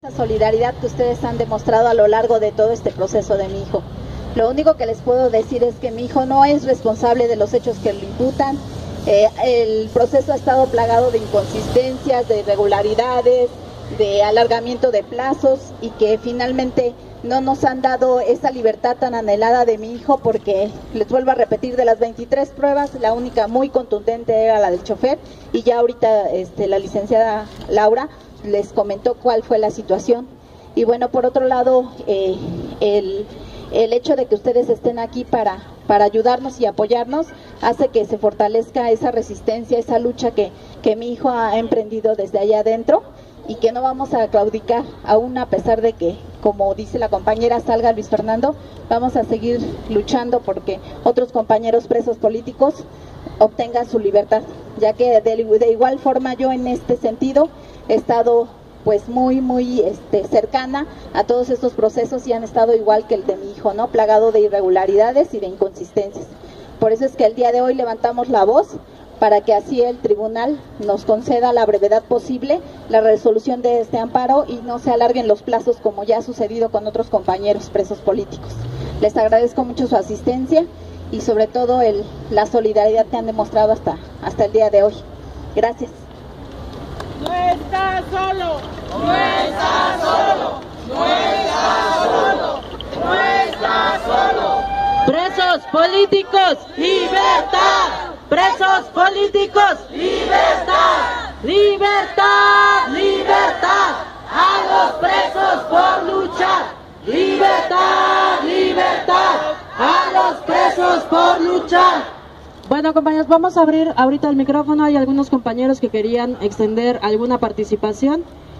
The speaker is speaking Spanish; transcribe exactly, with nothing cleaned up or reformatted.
Esa solidaridad que ustedes han demostrado a lo largo de todo este proceso de mi hijo. Lo único que les puedo decir es que mi hijo no es responsable de los hechos que le imputan. Eh, el proceso ha estado plagado de inconsistencias, de irregularidades, de alargamiento de plazos y que finalmente no nos han dado esa libertad tan anhelada de mi hijo, porque les vuelvo a repetir, de las veintitrés pruebas, la única muy contundente era la del chofer, y ya ahorita este, la licenciada Laura les comentó cuál fue la situación. Y bueno, por otro lado, eh, el, el hecho de que ustedes estén aquí para, para ayudarnos y apoyarnos hace que se fortalezca esa resistencia, esa lucha que, que mi hijo ha emprendido desde allá adentro, y que no vamos a claudicar, aún a pesar de que, como dice la compañera, salga Luis Fernando. Vamos a seguir luchando porque otros compañeros presos políticos obtengan su libertad, ya que de, de igual forma yo en este sentido he estado pues muy muy este, cercana a todos estos procesos y han estado igual que el de mi hijo, ¿no? Plagado de irregularidades y de inconsistencias. Por eso es que el día de hoy levantamos la voz para que así el tribunal nos conceda a la brevedad posible la resolución de este amparo y no se alarguen los plazos como ya ha sucedido con otros compañeros presos políticos. Les agradezco mucho su asistencia y sobre todo el, la solidaridad que han demostrado hasta, hasta el día de hoy. Gracias. No está solo, no está solo, no está solo, no está solo. Presos políticos, libertad. Presos políticos, libertad, libertad, libertad. A los presos por luchar, libertad, libertad. A los presos por luchar. Bueno, compañeros, vamos a abrir ahorita el micrófono. Hay algunos compañeros que querían extender alguna participación.